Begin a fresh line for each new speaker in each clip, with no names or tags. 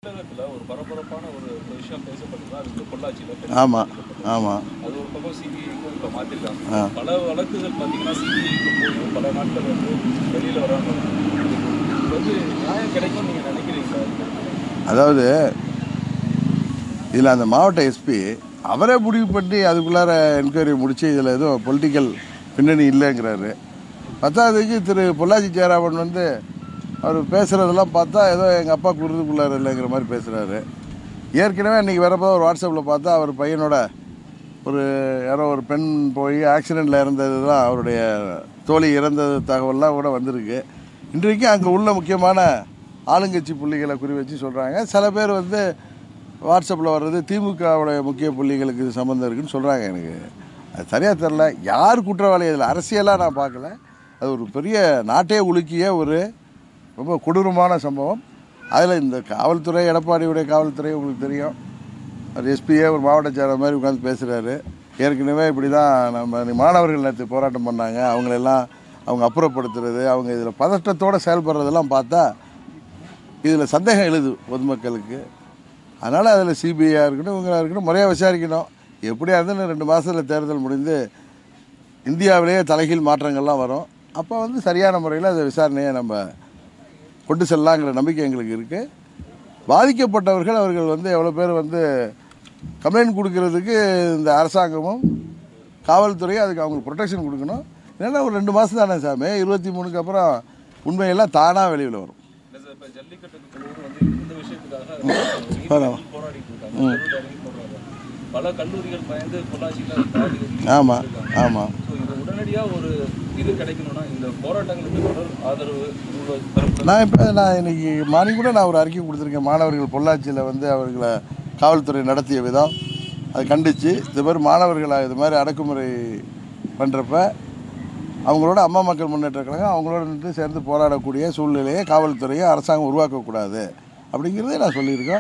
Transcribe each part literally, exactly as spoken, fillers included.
ஒரு பரபரப்பான ஒரு விஷயம் பேசப்பட்டதா அது பொள்ளாச்சியில்.
ஆமாம் ஆமாம்
அது ஒரு பக்கம் சிபிஐக்கும் இப்போ மாற்றிருக்காங்க. பல வழக்குகள் பார்த்தீங்கன்னா சிபிஐக்கு போய் பல நாட்கள் வந்து வெளியில் வராங்க. இது வந்து நியாயம் கிடைக்கும் நீங்கள் நினைக்கிறீங்களா?
அதாவது இதில் அந்த மாவட்ட எஸ்பி அவரே முடிவு பண்ணி அதுக்குள்ளார என்கொயரி முடித்து இதில் எதுவும் பொலிட்டிக்கல் பின்னணி இல்லைங்கிறாரு. பத்தாவதுக்கு திரு பொள்ளாச்சி ஜெயராமன் வந்து அவர் பேசுகிறதெல்லாம் பார்த்தா ஏதோ எங்கள் அப்பா குருதுக்குள்ளார இல்லைங்கிற மாதிரி பேசுகிறாரு. ஏற்கனவே இன்றைக்கி வரப்போ ஒரு வாட்ஸ்அப்பில் பார்த்தா அவர் பையனோட ஒரு யாரோ ஒரு பெண் போய் ஆக்சிடெண்ட்டில் இறந்தது தான் அவருடைய தோழி இறந்தது தகவல்லாம் கூட வந்திருக்கு. இன்றைக்கு அங்கே உள்ள முக்கியமான ஆளுங்கட்சி புள்ளிகளை குறி வச்சு சொல்கிறாங்க. சில பேர் வந்து வாட்ஸ்அப்பில் வர்றது திமுகவுடைய முக்கிய புள்ளிகளுக்கு இது சம்மந்தம் இருக்குதுன்னு சொல்கிறாங்க. எனக்கு அது சரியாக தெரில. யார் குற்றவாளி அதில் அரசியலாக நான் பார்க்கல. அது ஒரு பெரிய நாட்டே உலுக்கிய ஒரு ரொம்ப கொடூரமான சம்பவம். அதில் இந்த காவல்துறை, எடப்பாடியுடைய காவல்துறை உங்களுக்கு தெரியும், ஒரு எஸ்பியே ஒரு மாவட்ட செயலர் மாதிரி உட்காந்து பேசுகிறாரு. ஏற்கனவே இப்படி தான் நம்ம மாணவர்கள் நேற்று போராட்டம் பண்ணாங்க. அவங்களெல்லாம் அவங்க அப்புறப்படுத்துறது, அவங்க இதில் பதட்டத்தோடு செயல்படுறதெல்லாம் பார்த்தா இதில் சந்தேகம் எழுது பொதுமக்களுக்கு. அதனால் அதில் சிபிஐயாக இருக்கணும், இவங்களாக இருக்கணும், முறையாக விசாரிக்கணும். எப்படியா இருந்தாலும் ரெண்டு மாதத்தில் தேர்தல் முடிந்து இந்தியாவிலேயே தலைகீழ் மாற்றங்கள்லாம் வரும். அப்போ வந்து சரியான முறையில் அதை விசாரணையை நம்ம கொண்டு செல்லலாங்கிற நம்பிக்கை எங்களுக்கு இருக்குது. பாதிக்கப்பட்டவர்கள் அவர்கள் வந்து எவ்வளோ பேர் வந்து கம்ப்ளைண்ட் கொடுக்கறதுக்கு இந்த அரசாங்கமும் காவல்துறையும் அதுக்கு அவங்களுக்கு ப்ரொடெக்ஷன் கொடுக்கணும். இல்லைன்னா ஒரு ரெண்டு மாதம் தானே சாமி, இருபத்தி மூணுக்கு அப்புறம் உண்மையெல்லாம் தானாக வெளியில் வரும்.
பல கல்லூரிகள் பயந்து பொள்ளாச்சியில்
ஆமாம் ஆமாம்
உடனடியாக ஒரு இது கிடைக்கணும்னா இந்த போராட்டங்களுக்கு தொடர் ஆதரவு.
நான் இப்போ நான் இன்றைக்கி மார்னிங் கூட நான் ஒரு அறிக்கை கொடுத்துருக்கேன். மாணவர்கள் பொள்ளாச்சியில் வந்து அவர்களை காவல்துறை நடத்திய விதம் அதை கண்டித்து இது மாதிரி மாணவர்களை இது மாதிரி அடக்குமுறை பண்ணுறப்ப அவங்களோட அம்மா மக்கள் முன்னேற்ற கழகம் அவங்களோட நின்று சேர்ந்து போராடக்கூடிய சூழ்நிலையை காவல்துறையை அரசாங்கம் உருவாக்கக்கூடாது அப்படிங்கிறதே நான் சொல்லியிருக்கோம்.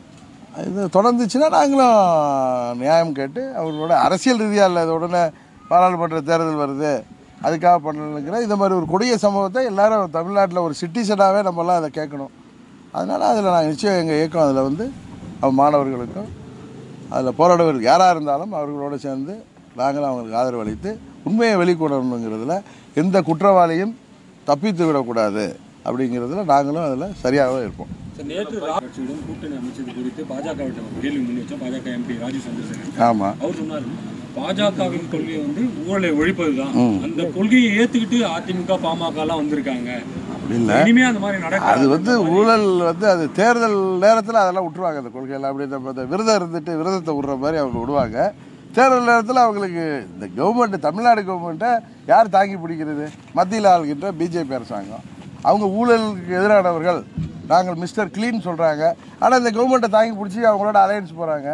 இது தொடர்ந்துச்சுன்னா நாங்களும் நியாயம் கேட்டு அவங்களோட அரசியல் ரீதியாக இல்லை, இது உடனே பாராளுமன்ற தேர்தல் வருது அதுக்காக பண்ணணுங்கிற இந்த மாதிரி ஒரு கொடிய சம்பவத்தை எல்லோரும் தமிழ்நாட்டில் ஒரு சிட்டிசனாகவே நம்மலாம் அதை கேட்கணும். அதனால் அதில் நாங்கள் நிச்சயம் எங்கள் இயக்கம் அதில் வந்து அவன் மாணவர்களுக்கும் அதில் போராடுவர்கள் யாராக இருந்தாலும் அவர்களோடு சேர்ந்து நாங்களும் அவங்களுக்கு ஆதரவு அளித்து உண்மையை வெளிக்கொணரணுங்கிறதுல எந்த குற்றவாளியும் தப்பித்து விடக்கூடாது அப்படிங்கிறதுல நாங்களும் அதில் சரியாகவே இருப்போம்.
நேற்று கட்சியுடன் கூட்டணி அமைச்சது குறித்து பாஜகவிட்ட கேள்வி முன் வச்சோம். பாஜக எம்பி ராஜீவ் சந்திரசேகர்
ஆமாம்
அவர் சொன்னார், பாஜகவின் கொள்கை வந்து ஊழலை ஒழிப்பது தான். அந்த கொள்கையை ஏற்றுக்கிட்டு அதிமுக பாமக எல்லாம் வந்திருக்காங்க.
இல்லை,
இனிமே அந்த மாதிரி நடக்கும்.
அது வந்து ஊழல் வந்து அது தேர்தல் நேரத்தில் அதெல்லாம் விட்டுருவாங்க. அந்த கொள்கையெல்லாம் அப்படி இந்த விரதம் இருந்துட்டு விரதத்தை விடுற மாதிரி அவங்க விடுவாங்க. தேர்தல் நேரத்தில் அவங்களுக்கு இந்த கவர்மெண்ட்டு தமிழ்நாடு கவர்மெண்ட்டை யார் தாங்கி பிடிக்கிறது? மத்தியில் ஆள்கிட்ட பிஜேபி அரசாங்கம். அவங்க ஊழலுக்கு எதிரானவர்கள், நாங்கள் மிஸ்டர் கிளீன் சொல்கிறாங்க. ஆனால் இந்த கவர்மெண்ட்டை தாங்கி பிடிச்சி அவங்களோட அலையன்ஸ் போகிறாங்க.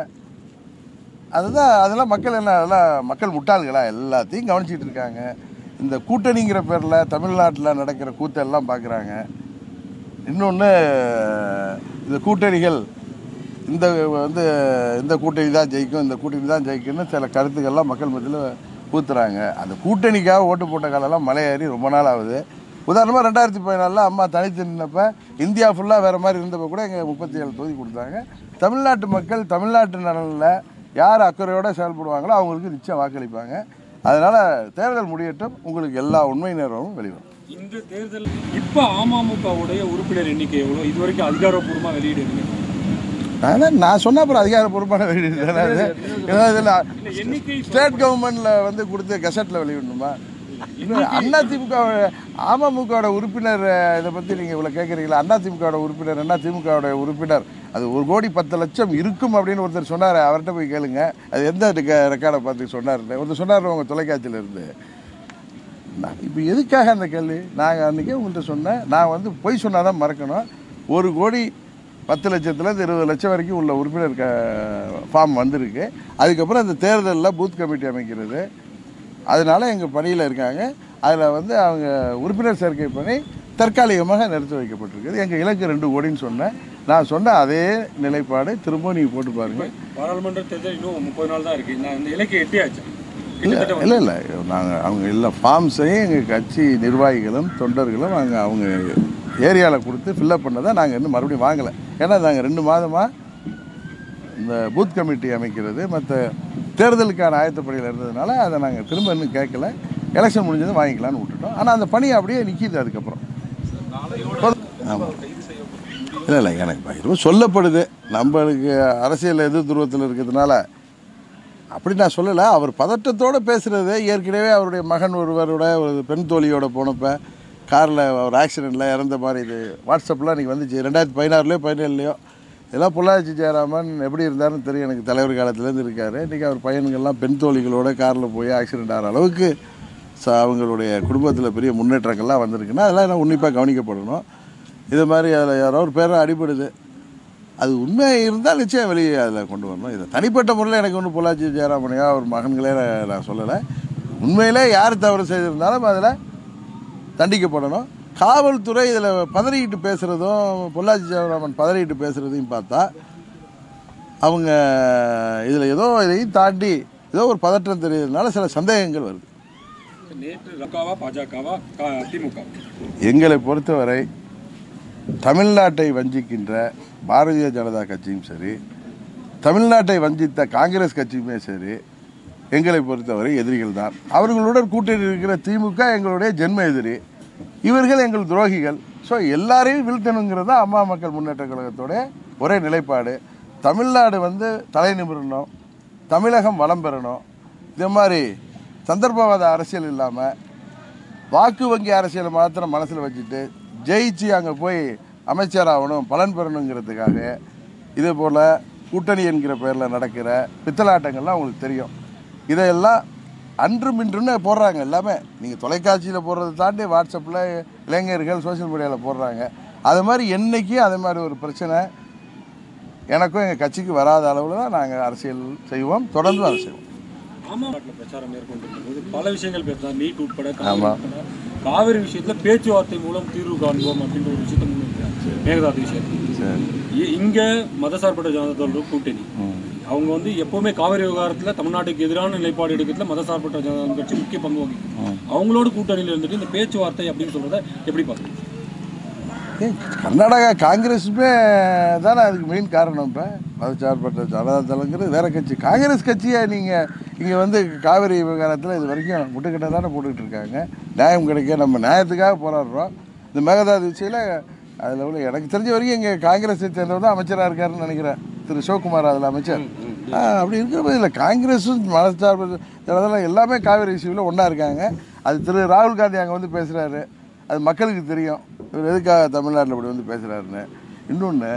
அதுதான் அதெல்லாம் மக்கள் என்ன, அதெல்லாம் மக்கள் முட்டாள்களா? எல்லாத்தையும் கவனிச்சிட்டு இருக்காங்க. இந்த கூட்டணிங்கிற பேரில் தமிழ்நாட்டில் நடக்கிற கூத்தெல்லாம் பார்க்குறாங்க. இன்னொன்று, இந்த கூட்டணிகள் இந்த வந்து இந்த கூட்டணி தான் ஜெயிக்கும், இந்த கூட்டணி தான் ஜெயிக்கும்னு சில கருத்துக்கள்லாம் மக்கள் மத்தியில் ஊற்றுறாங்க. அந்த கூட்டணிக்காக ஓட்டு போட்ட காலெல்லாம் மலையேறி ரொம்ப நாள் ஆகுது. உதாரணமாக ரெண்டாயிரத்தி பதினாலில் அம்மா தனித்து நின்றப்ப இந்தியா ஃபுல்லாக வேறு மாதிரி இருந்தப்போ கூட எங்கள் முப்பத்தி ஏழு தொகுதி கொடுத்தாங்க. தமிழ்நாட்டு மக்கள் தமிழ்நாட்டு நலனில் யார் அக்கறையோடு செயல்படுவாங்களோ அவங்களுக்கு நிச்சயம் வாக்களிப்பாங்க. அதனால் தேர்தல் முடியட்டும், உங்களுக்கு எல்லா உண்மை நேரமும் வெளிவரும்.
இந்த தேர்தல் இப்போ அமமுகவுடைய உறுப்பினர் எண்ணிக்கை எவ்வளோ? இது வரைக்கும் அதிகாரப்பூர்வமாக வெளியிடுங்க.
அதான் நான் சொன்ன அப்புறம் அதிகாரப்பூர்வமான வெளியிடு தானே.
எண்ணிக்கை
ஸ்டேட் கவர்மெண்ட்டில் வந்து கொடுத்து கெசட்டில் வெளியிடணுமா? இன்னும் அதிமுக அமமுகவோட உறுப்பினர் இதை பற்றி நீங்கள் இவ்வளோ கேட்குறீங்களா? அதிமுகவோட உறுப்பினர் என்ன, திமுகவோட உறுப்பினர் அது ஒரு கோடி பத்து லட்சம் இருக்கும் அப்படின்னு ஒருத்தர் சொன்னார். அவர்கிட்ட போய் கேளுங்க, அது எந்த ரெக்கார்டை பார்த்து சொன்னார். ஒருத்தர் சொன்னார் உங்கள் தொலைக்காட்சியில் இருந்து. நான் இப்போ எதுக்காக அந்த கேள்வி? நாங்கள் அன்றைக்கே உங்கள்கிட்ட சொன்னேன், நான் வந்து பொய் சொன்னால் தான் மறக்கணும். ஒரு கோடி பத்து லட்சத்துலேருந்து இருபது லட்சம் வரைக்கும் உள்ள உறுப்பினர் க ஃபார்ம் வந்திருக்கு. அதுக்கப்புறம் அந்த தேர்தலில் பூத் கமிட்டி அமைக்கிறது, அதனால் எங்கள் பணியில் இருக்காங்க. அதில் வந்து அவங்க உறுப்பினர் சேர்க்கை பணி தற்காலிகமாக நிறுத்தி வைக்கப்பட்டிருக்குது. எங்கள் இலக்கு ரெண்டு கோடின்னு சொன்னேன். நான் சொன்ன அதே நிலைப்பாடு திரும்ப நீங்கள் போட்டு பாருங்கள்.
பாராளுமன்ற தேர்தல் இன்னும் முப்பது நாள் தான் இருக்குது. நான் இந்த இலக்கை எட்டியாச்சு.
இல்லை இல்லை இல்லை நாங்கள் அவங்க எல்லா ஃபார்ம்ஸையும் எங்கள் கட்சி நிர்வாகிகளும் தொண்டர்களும் அங்கே அவங்க ஏரியாவில் கொடுத்து ஃபில்லப் பண்ணதை நாங்கள் இன்னும் மறுபடியும் வாங்கலை. ஏன்னா நாங்கள் ரெண்டு மாதமாக இந்த பூத் கமிட்டி அமைக்கிறது மற்ற தேர்தலுக்கான ஆயத்தப்பணியில் இருந்ததுனால அதை நாங்கள் திரும்ப இன்னும் கேட்கல. எலெக்ஷன் முடிஞ்சதும் வாங்கிக்கலான்னு விட்டுட்டோம். ஆனால் அந்த பணி அப்படியே நிற்கிது. அதுக்கப்புறம் ஆமாம் இல்லை இல்லை எனக்கு பயிரும் சொல்லப்படுது. நம்மளுக்கு அரசியல் எதிர் துருவத்தில் இருக்கிறதுனால அப்படி நான் சொல்லலை. அவர் பதட்டத்தோடு பேசுகிறது ஏற்கனவே அவருடைய மகன் ஒருவரோட ஒரு பெண் தோழியோட போனப்போ காரில் ஒரு ஆக்சிடெண்ட்டில் இறந்த மாதிரி இது வாட்ஸ்அப்பில் இன்றைக்கி வந்துச்சு. ரெண்டாயிரத்தி பதினாறுலையோ பதினேழுலையோ இதெல்லாம் பொள்ளாச்சி ஜெயராமன் எப்படி இருந்தாருன்னு தெரியும். எனக்கு தலைவர் காலத்துலேருந்து இருக்கார். இன்றைக்கி அவர் பையன்கள்லாம் பெண் தோழிகளோட காரில் போய் ஆக்சிடெண்ட் ஆகிற அளவுக்கு ச அவங்களுடைய குடும்பத்தில் பெரிய முன்னேற்றங்கள்லாம் வந்திருக்குன்னா அதெல்லாம் நான் உன்னிப்பாக கவனிக்கப்படணும். இது மாதிரி அதில் யாரோ ஒரு பேரும் அடிபடுது. அது உண்மையாக இருந்தால் நிச்சயம் வெளியே அதில் கொண்டு வரணும். இதை தனிப்பட்ட முறையில் எனக்கு ஒன்றும் பொள்ளாச்சி ஜெயராமனையோ அவர் மகன்களே நான் சொல்லலை. உண்மையிலே யார் தவறு செய்திருந்தாலும் அதில் தண்டிக்கப்படணும். காவல்துறை இதில் பதறிக்கிட்டு பேசுகிறதும் பொள்ளாச்சி ஜெயராமன் பதறிக்கிட்டு பேசுகிறதையும் பார்த்தா அவங்க இதில் ஏதோ இதையும் தாண்டி ஏதோ ஒரு பதற்றம் தெரியுறதுனால சில சந்தேகங்கள் வருது. எங்களை பொறுத்தவரை தமிழ்நாட்டை வஞ்சிக்கின்ற பாரதிய ஜனதா கட்சியும் சரி, தமிழ்நாட்டை வஞ்சித்த காங்கிரஸ் கட்சியுமே சரி, எங்களை பொறுத்தவரை எதிரிகள் தான். அவர்களுடன் கூட்டணி இருக்கிற திமுக எங்களுடைய ஜென்ம எதிரி. இவர்கள் எங்கள் துரோகிகள். ஸோ எல்லாரையும் வீழ்த்தணுங்கிறது தான் அம்மா மக்கள் முன்னேற்ற கழகத்தோடைய ஒரே நிலைப்பாடு. தமிழ்நாடு வந்து தலை நிமிரணும், தமிழகம் வளம் பெறணும். இதே மாதிரி சந்தர்ப்பவாத அரசியல் இல்லாமல் வாக்கு வங்கி அரசியலை மாத்திரம் மனசில் வச்சுட்டு ஜெயிச்சு அங்கே போய் அமைச்சர் ஆகணும், பலன் பெறணுங்கிறதுக்காக இதே போல் கூட்டணி என்கிற பேரில் நடக்கிற பித்தலாட்டங்கள்லாம் உங்களுக்கு தெரியும். இதையெல்லாம் அன்றும் இன்றுன்னு போடுறாங்க. எல்லாமே நீங்கள் தொலைக்காட்சியில் போடுறதை தாண்டி வாட்ஸ்அப்பில் இளைஞர்கள் சோசியல் மீடியாவில் போடுறாங்க. அது மாதிரி என்றைக்கும் அதே மாதிரி ஒரு பிரச்சனை எனக்கும் எங்கள் கட்சிக்கு வராத அளவில் தான் நாங்கள் அரசியல் செய்வோம், தொடர்ந்து அதை செய்வோம்.
ஆமாம், பிரச்சாரம் மேற்கொண்டிருக்கும்போது பல விஷயங்கள் பேசுகிறாங்க. நீட் உட்பட காவிரி விஷயத்தில் பேச்சுவார்த்தை மூலம் தீர்வு காண்போம் அப்படின்ற ஒரு விஷயத்தை முன்வைக்கிறாங்க. மேகதாது விஷயத்தில் இங்கே மதசார்பற்ற ஜனதா தளம் கூட்டணி அவங்க வந்து எப்போவுமே காவிரி விவகாரத்தில் தமிழ்நாட்டுக்கு எதிரான நிலைப்பாடு எடுக்கிறதுல மதசார்பற்ற ஜனதா கட்சி முக்கிய பங்கு வகிக்கும். அவங்களோட கூட்டணியில் இருந்துட்டு இந்த பேச்சுவார்த்தை அப்படின்னு சொல்கிறத எப்படி பார்க்குறீங்க?
கர்நாடகா காங்கிரஸுமே தானே அதுக்கு மெயின் காரணம். இப்போ மதச்சார்பற்ற ஜனதா தளங்கிறது வேறு கட்சி. காங்கிரஸ் கட்சியை நீங்கள் இங்கே வந்து காவிரி விவகாரத்தில் இது வரைக்கும் முட்டுக்கிட்ட தானே போட்டுக்கிட்டு இருக்காங்க. நியாயம் கிடைக்க நம்ம நியாயத்துக்காக போராடுறோம். இந்த மேகதாது விஷயில் அதில் உள்ள எனக்கு தெரிஞ்ச வரைக்கும் இங்கே காங்கிரஸை சேர்ந்தவர் தான் அமைச்சராக இருக்காருன்னு நினைக்கிறேன், திரு சிவகுமார் அதில் அமைச்சர். அப்படி இருக்கிற இல்லை காங்கிரஸும் மதச்சார்பற்ற ஜனதா எல்லாமே காவிரி இஷ்யூவில் ஒன்றா இருக்காங்க. அது திரு ராகுல் காந்தி அங்கே வந்து பேசுகிறாரு, அது மக்களுக்கு தெரியும் இவர் எதுக்காக தமிழ்நாட்டில் இப்படி வந்து பேசுகிறாருன்னு. இன்னொன்று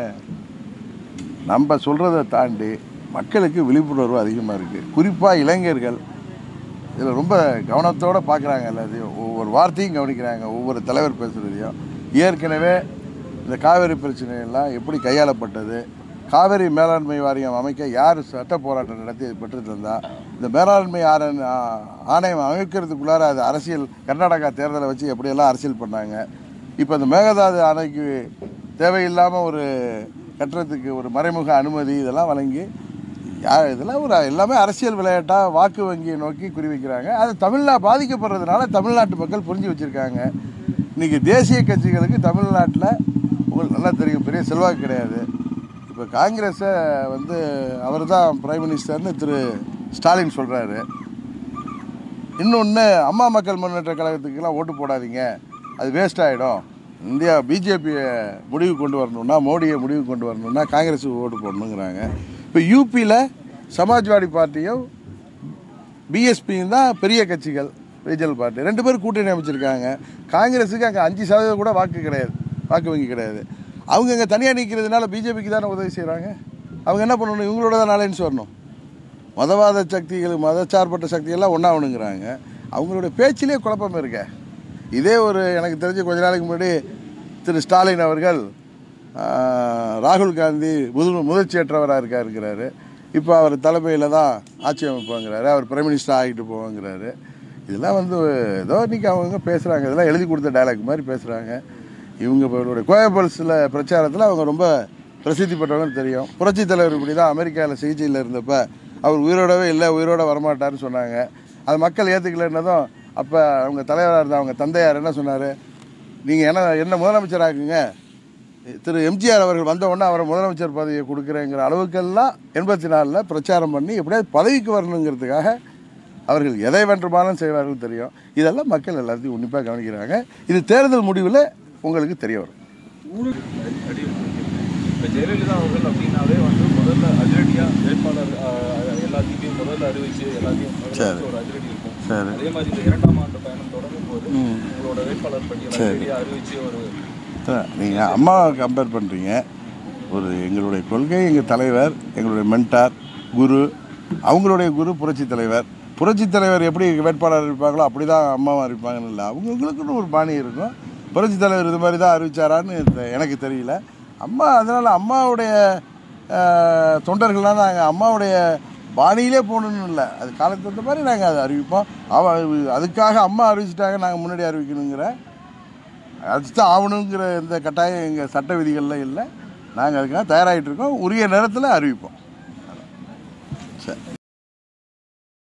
நம்ம சொல்கிறத தாண்டி மக்களுக்கு விழிப்புணர்வு அதிகமாக இருக்குது. குறிப்பாக இளைஞர்கள் இதில் ரொம்ப கவனத்தோடு பார்க்குறாங்க. எல்லாத்தையும் ஒவ்வொரு வார்த்தையும் கவனிக்கிறாங்க, ஒவ்வொரு தலைவர் பேசுகிறதையும். ஏற்கனவே இந்த காவிரி பிரச்சனையெல்லாம் எப்படி கையாளப்பட்டது, காவிரி மேலாண்மை வாரியம் அமைக்க யார் சட்ட போராட்டம் நடத்தி பெற்று தந்தால், இந்த மேலாண்மை ஆரண் ஆணையம் அமைக்கிறதுக்குள்ளார அது அரசியல் கர்நாடகா தேர்தலை வச்சு எப்படியெல்லாம் அரசியல் பண்ணாங்க. இப்போ இந்த மேகதாது அணைக்கு தேவையில்லாமல் ஒரு கட்டுறதுக்கு ஒரு மறைமுக அனுமதி இதெல்லாம் வழங்கி யார் இதெல்லாம் ஒரு எல்லாமே அரசியல் விளையாட்டாக வாக்கு வங்கியை நோக்கி குறிவைக்கிறாங்க. அது தமிழ்நாடு பாதிக்கப்படுறதுனால தமிழ்நாட்டு மக்கள் புரிஞ்சு வச்சுருக்காங்க. இன்றைக்கி தேசிய கட்சிகளுக்கு தமிழ்நாட்டில் உங்களுக்கு நல்லா தெரியும் பெரிய செல்வாக்கு கிடையாது. இப்போ காங்கிரஸை வந்து அவர் தான் பிரைம் மினிஸ்டர்னு திரு ஸ்டாலின் சொல்கிறாரு. இன்னொன்று அம்மா மக்கள் முன்னேற்ற கழகத்துக்கெல்லாம் ஓட்டு போடாதீங்க, அது வேஸ்ட் ஆகிடும். இந்தியா பிஜேபியை முடிவு கொண்டு வரணுன்னா, மோடியை முடிவு கொண்டு வரணுன்னா காங்கிரஸுக்கு ஓட்டு போடணுங்கிறாங்க. இப்போ யூபியில் சமாஜ்வாடி பார்ட்டியும் பிஎஸ்பியும் தான் பெரிய கட்சிகள், ரீஜனல் பார்ட்டி. ரெண்டு பேரும் கூட்டணி அமைச்சிருக்காங்க. காங்கிரஸுக்கு அங்கே அஞ்சு சதவீதம் கூட வாக்கு கிடையாது, வாக்கு வங்கி கிடையாது. அவங்க இங்கே தனியாக நிற்கிறதுனால பிஜேபிக்கு தானே உதவி செய்கிறாங்க. அவங்க என்ன பண்ணணும், இவங்களோட தான் நாலேன்னு வரணும். மதவாத சக்திகள் மதச்சார்பற்ற சக்திகள்லாம் ஒன்றாகணுங்கிறாங்க. அவங்களுடைய பேச்சிலே குழப்பம் இருக்க. இதே ஒரு எனக்கு தெரிஞ்ச கொஞ்ச நாளைக்கு முன்னாடி திரு ஸ்டாலின் அவர்கள் ராகுல் காந்தி முது முதிர்ச்சியற்றவராக இருக்கா இருக்கிறாரு. இப்போ அவர் தலைமையில் தான் ஆட்சி அமைப்பாங்கிறாரு, அவர் பிரைம் மினிஸ்டர் ஆகிட்டு போவாங்கிறாரு. இதெல்லாம் வந்து ஏதோ இன்றைக்கி அவங்க பேசுகிறாங்க, இதெல்லாம் எழுதி கொடுத்த டைலாக் மாதிரி பேசுகிறாங்க. இவங்க இவருடைய கோயம்பல்ஸில் பிரச்சாரத்தில் அவங்க ரொம்ப பிரசித்தி பெற்றவங்கன்னு தெரியும். புரட்சி தலைவர் இப்படி தான் அமெரிக்காவில் சிகிச்சையில் இருந்தப்போ அவர் உயிரோடவே இல்லை, உயிரோட வரமாட்டார்னு சொன்னாங்க. அது மக்கள் ஏற்றுக்கலைன்னதும் அப்போ அவங்க தலைவராக இருந்த அவங்க தந்தையார் என்ன சொன்னார், நீங்கள் என்ன என்ன முதலமைச்சராக்குங்க, திரு எம்ஜிஆர் அவர்கள் வந்த உடனே அவரை முதலமைச்சர் பதவியை கொடுக்குறேங்கிற அளவுக்கெல்லாம் எண்பத்தி நாலில் பிரச்சாரம் பண்ணி எப்படியாவது பதவிக்கு வரணுங்கிறதுக்காக அவர்கள் எதை வேண்டுமானாலும் செய்வார்கள் தெரியும். இதெல்லாம் மக்கள் எல்லாத்தையும் உன்னிப்பாக கவனிக்கிறாங்க. இது தேர்தல் முடிவில் உங்களுக்கு தெரிய வரும்.
இப்போ ஜெயலலிதா அவர்கள் அப்படின்னாவே வந்து முதல்ல அதிரடியாக வேட்பாளர் எல்லாத்தையுமே முதல்ல அறிவிச்சு எல்லாத்தையும் ஒரு அதிரடி இருக்கும். அதே மாதிரி இந்த இரண்டாம் ஆண்டு பயணம் தொடங்கும் போது உங்களோட வேட்பாளர் பட்டியல் அதிரடியாக அறிவிச்சு ஒரு
நீங்கள் அம்மாவை கம்பேர் பண்ணுறீங்க. ஒரு எங்களுடைய கொள்கை, எங்கள் தலைவர், எங்களுடைய மென்டார், குரு, அவங்களுடைய குரு புரட்சி தலைவர். புரட்சி தலைவர் எப்படி வேட்பாளர் இருப்பாங்களோ அப்படி தான் அம்மாவும் இருப்பாங்கன்னு இல்லை, அவங்களுக்குன்னு ஒரு பாணி இருக்கும். புரட்சி தலைவர் இது மாதிரி தான் அறிவிச்சாரான்னு எனக்கு தெரியல. அம்மா அதனால் அம்மாவுடைய தொண்டர்கள்லாம் நாங்கள் அம்மாவுடைய பாணியிலே போகணுன்னு இல்லை, அது காலத்துக்கு தகுந்த மாதிரி நாங்கள் அதை அறிவிப்போம். அவ அதுக்காக அம்மா அறிவிச்சிட்டாங்க நாங்கள் முன்னாடி அறிவிக்கணுங்கிற அதுதான் ஆகணுங்கிற எந்த கட்டாயம் எங்கள் சட்ட விதிகளில் இல்லை. நாங்கள் அதுக்காக தயாராகிட்டு இருக்கோம். உரிய நேரத்தில் அறிவிப்போம். சரி.